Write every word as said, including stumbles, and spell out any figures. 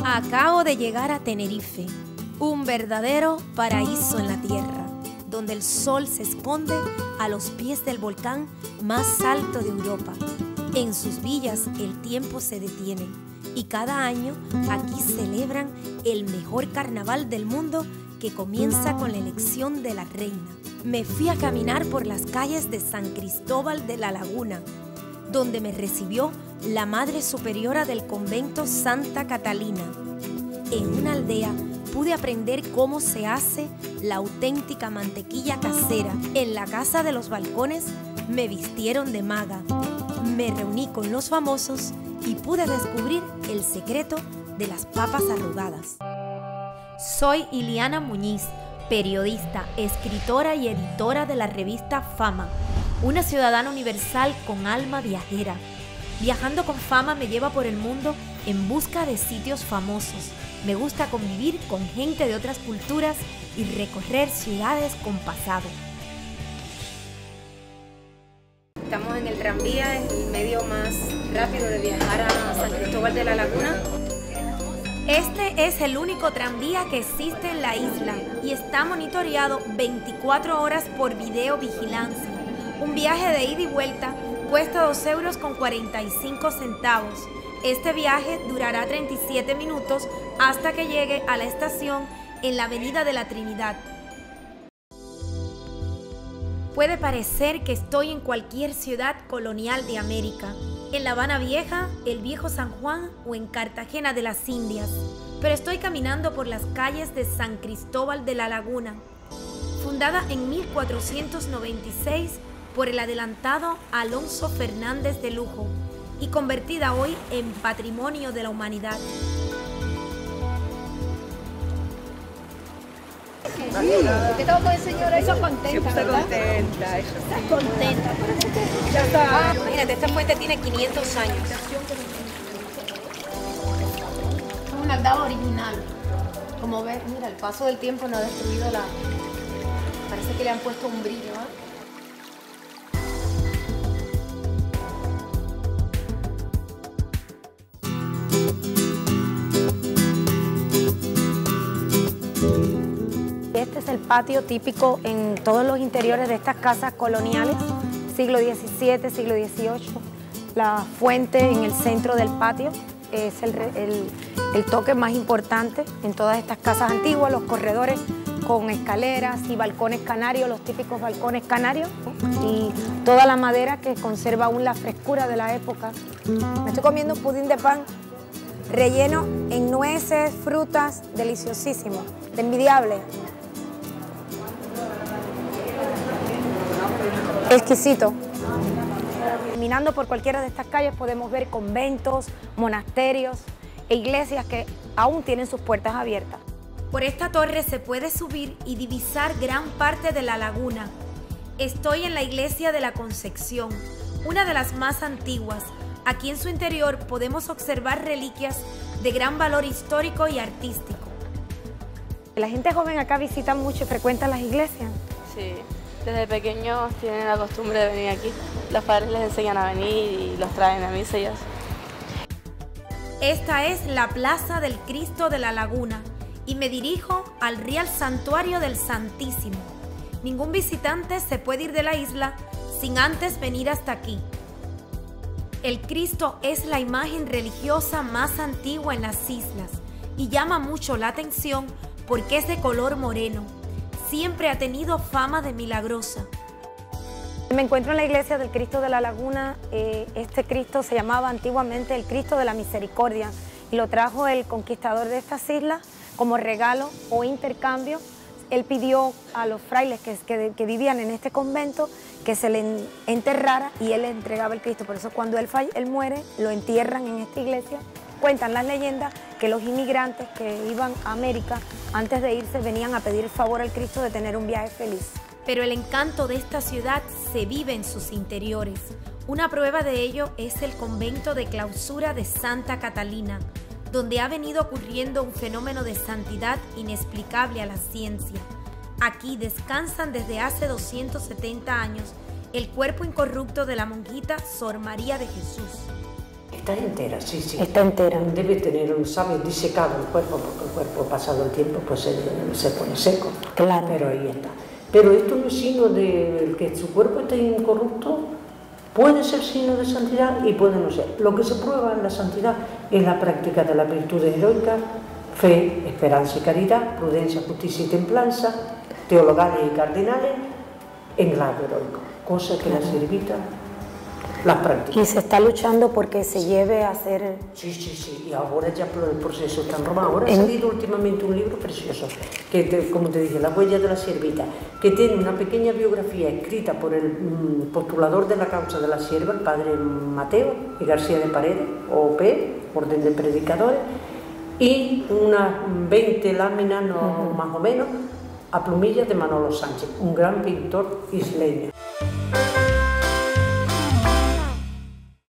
Acabo de llegar a Tenerife, un verdadero paraíso en la tierra, donde el sol se esconde a los pies del volcán más alto de Europa. En sus villas el tiempo se detiene y cada año aquí celebran el mejor carnaval del mundo, que comienza con la elección de la reina. Me fui a caminar por las calles de San Cristóbal de la Laguna, donde me recibió la Madre Superiora del convento Santa Catalina. En una aldea pude aprender cómo se hace la auténtica mantequilla casera. En la Casa de los Balcones me vistieron de maga. Me reuní con los famosos y pude descubrir el secreto de las papas arrugadas. Soy Iliana Muñiz, periodista, escritora y editora de la revista Fama, una ciudadana universal con alma viajera. Viajando con Fama me lleva por el mundo en busca de sitios famosos. Me gusta convivir con gente de otras culturas y recorrer ciudades con pasado. Estamos en el tranvía, el medio más rápido de viajar a San Cristóbal de la Laguna. Este es el único tranvía que existe en la isla y está monitoreado veinticuatro horas por videovigilancia. Un viaje de ida y vuelta cuesta dos euros con cuarenta y cinco centavos. Este viaje durará treinta y siete minutos hasta que llegue a la estación en la Avenida de la Trinidad. Puede parecer que estoy en cualquier ciudad colonial de América, en La Habana Vieja, el Viejo San Juan o en Cartagena de las Indias, pero estoy caminando por las calles de San Cristóbal de la Laguna, fundada en mil cuatrocientos noventa y seis por el adelantado Alonso Fernández de Lugo y convertida hoy en Patrimonio de la Humanidad. ¿Qué tal con el señor? Ella contenta, Siempre está ¿verdad? contenta, ella sí. Está contenta. Ya está. Ah, imagínate, esta fuente tiene quinientos años. Es una aldaba original. Como ves, mira, el paso del tiempo no ha destruido la... Parece que le han puesto un brillo, ¿eh? Este es el patio típico en todos los interiores de estas casas coloniales, siglo diecisiete, siglo dieciocho. La fuente en el centro del patio es el, el, el toque más importante en todas estas casas antiguas, los corredores con escaleras y balcones canarios, los típicos balcones canarios, ¿no? Y toda la madera que conserva aún la frescura de la época. Me estoy comiendo un pudín de pan relleno en nueces, frutas, deliciosísimo, envidiable. Exquisito. Caminando por cualquiera de estas calles podemos ver conventos, monasterios e iglesias que aún tienen sus puertas abiertas. Por esta torre se puede subir y divisar gran parte de la laguna. Estoy en la iglesia de la Concepción, una de las más antiguas. Aquí en su interior podemos observar reliquias de gran valor histórico y artístico. La gente joven acá visita mucho y frecuenta las iglesias. Sí, desde pequeños tienen la costumbre de venir aquí. Los padres les enseñan a venir y los traen a misa y eso. Esta es la Plaza del Cristo de la Laguna y me dirijo al Real Santuario del Santísimo. Ningún visitante se puede ir de la isla sin antes venir hasta aquí. El Cristo es la imagen religiosa más antigua en las islas y llama mucho la atención porque es de color moreno. Siempre ha tenido fama de milagrosa. Me encuentro en la iglesia del Cristo de la Laguna. Eh, este Cristo se llamaba antiguamente el Cristo de la Misericordia y lo trajo el conquistador de estas islas como regalo o intercambio. Él pidió a los frailes que, que, que vivían en este convento que se le enterrara y él le entregaba el Cristo. Por eso cuando él, falle, él muere, lo entierran en esta iglesia. Cuentan las leyendas que los inmigrantes que iban a América, antes de irse, venían a pedir el favor al Cristo de tener un viaje feliz. Pero el encanto de esta ciudad se vive en sus interiores. Una prueba de ello es el convento de clausura de Santa Catalina, donde ha venido ocurriendo un fenómeno de santidad inexplicable a la ciencia. Aquí descansan desde hace doscientos setenta años el cuerpo incorrupto de la monjita Sor María de Jesús. Está entera, sí, sí. Está entera. Debe tener un sabio disecado el cuerpo, porque el cuerpo pasado el tiempo pues se, se pone seco. Claro. Pero ahí está. Pero esto no es signo de que su cuerpo esté incorrupto, puede ser signo de santidad y puede no ser. Lo que se prueba en la santidad es la práctica de las virtudes heroicas, fe, esperanza y caridad, prudencia, justicia y templanza, teologales y cardinales, en grado heroico, cosa que la siervita las practica. Y se está luchando porque se lleve a hacer... Sí, sí, sí, y ahora ya por el proceso está en Roma. Ahora ha En... salido últimamente un libro precioso, que te, como te dije, Las huellas de la siervita, que tiene una pequeña biografía escrita por el mm, postulador de la causa de la sierva, el padre Mateo y García de Paredes, O P, Orden de Predicadores, y unas veinte láminas, no, uh-huh. más o menos, a plumillas de Manolo Sánchez, un gran pintor isleño.